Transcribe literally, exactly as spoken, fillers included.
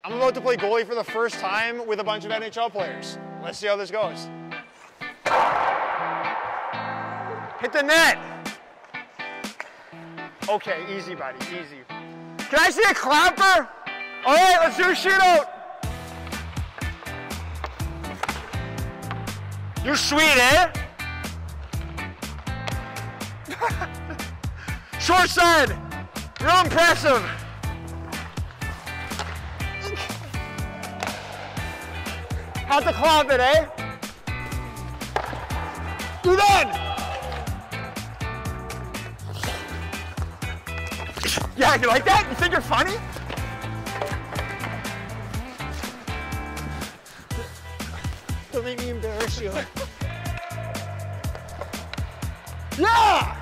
I'm about to play goalie for the first time with a bunch of N H L players. Let's see how this goes. Hit the net. Okay, easy, buddy, easy. Can I see a clapper? All right, let's do a shootout. You're sweet, eh? Short side. Real impressive. Have to clap it, eh? Do that! Yeah, you like that? You think you're funny? Don't make me embarrass you. Yeah!